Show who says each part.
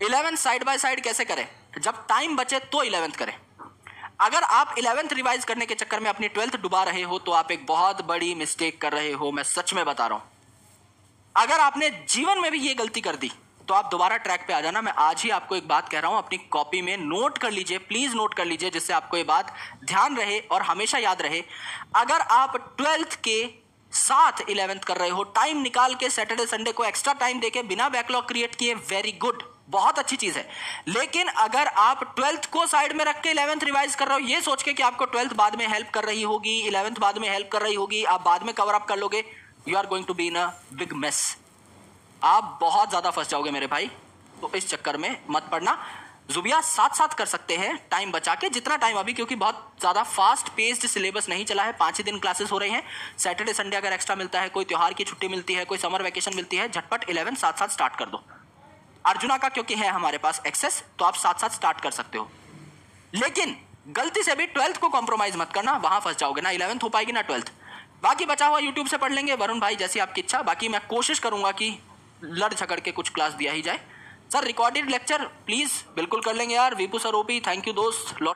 Speaker 1: 11th side by side कैसे करें? जब टाइम बचे तो 11th करें। अगर आप 11th रिवाइज करने के चक्कर में अपनी 12th डुबा रहे हो तो आप एक बहुत बड़ी मिस्टेक कर रहे हो, मैं सच में बता रहा हूं। अगर आपने जीवन में भी ये गलती कर दी तो आप दोबारा ट्रैक पे आ जाना। मैं आज ही आपको एक बात कह रहा हूं, अपनी कॉपी में नोट कर लीजिए, प्लीज नोट कर लीजिए, जिससे आपको ये बात ध्यान रहे और हमेशा याद रहे। अगर आप 12th के साथ 11th कर रहे हो, टाइम निकाल के सैटरडे संडे को एक्स्ट्रा टाइम देके बिना बैकलॉग क्रिएट किए, वेरी गुड, बहुत अच्छी चीज है। लेकिन अगर आप 12th को साइड में रख के 11th रिवाइज कर रहे हो, ये सोच के कि आपको 12th बाद में हेल्प कर रही होगी, 11th बाद में हेल्प कर रही होगी, आप बाद में कवर अप कर लोगे, you are going to be in a big mess. आप बहुत ज्यादा फंस जाओगे मेरे भाई, तो इस चक्कर में मत पड़ना। जुबिया साथ साथ कर सकते हैं टाइम बचा के, जितना टाइम अभी, क्योंकि बहुत ज़्यादा फास्ट पेस्ड सिलेबस नहीं चला है, 5 ही दिन क्लासेस हो रही हैं। सैटरडे संडे अगर एक्स्ट्रा मिलता है, कोई त्योहार की छुट्टी मिलती है, कोई समर वैकेशन मिलती है, झटपट 11 साथ साथ स्टार्ट कर दो। अर्जुना का क्योंकि है हमारे पास एक्सेस, तो आप साथ साथ स्टार्ट कर सकते हो। लेकिन गलती से भी 12th को कॉम्प्रोमाइज मत करना, वहां फंस जाओगे, ना 11th हो पाएगी ना 12th। बाकी बचा हुआ यूट्यूब से पढ़ लेंगे, वरुण भाई जैसी आपकी इच्छा। बाकी मैं कोशिश करूंगा कि लड़ झगड़ के कुछ क्लास दिया ही जाए। सर रिकॉर्डेड लेक्चर प्लीज बिल्कुल कर लेंगे यार। Vipu sir OP, thank you दोस्त।